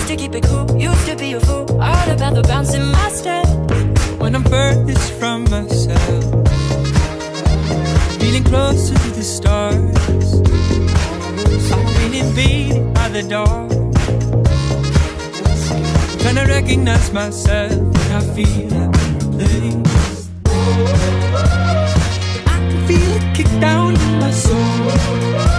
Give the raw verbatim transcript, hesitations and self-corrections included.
to keep it cool, used to be a fool, all about the bounce in my step. When I'm furthest from myself, feeling closer to the stars, I've been invaded by the dark, trying to recognize myself when I feel I'm replaced. I can feel it kick down in my soul.